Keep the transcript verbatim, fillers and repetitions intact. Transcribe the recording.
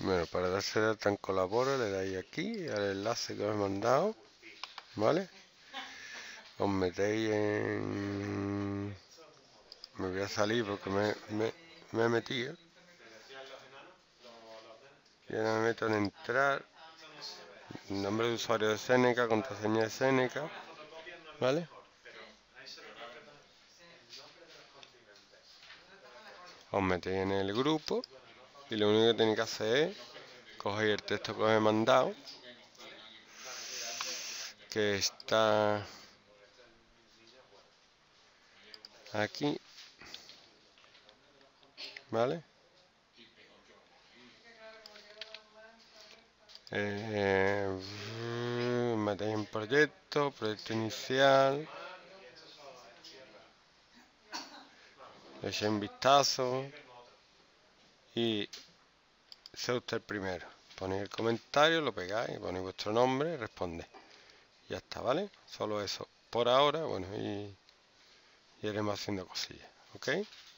Bueno, para darse de alta en Colabora le dais aquí al enlace que os he mandado, ¿vale? Os metéis en... Me voy a salir porque me, me, me he metido. Y ahora me meto en entrar. Nombre de usuario de Seneca, contraseña de Seneca, ¿vale? Os metéis en el grupo y lo único que tenéis que hacer es coger el texto que os he mandado, que está aquí, ¿vale? Eh, metéis en proyecto, proyecto inicial, le echéis un vistazo y sea usted el primero. Ponéis el comentario, lo pegáis, ponéis vuestro nombre, respondéis. Ya está, ¿vale? Solo eso por ahora, bueno, y, y iremos haciendo cosillas, ¿ok?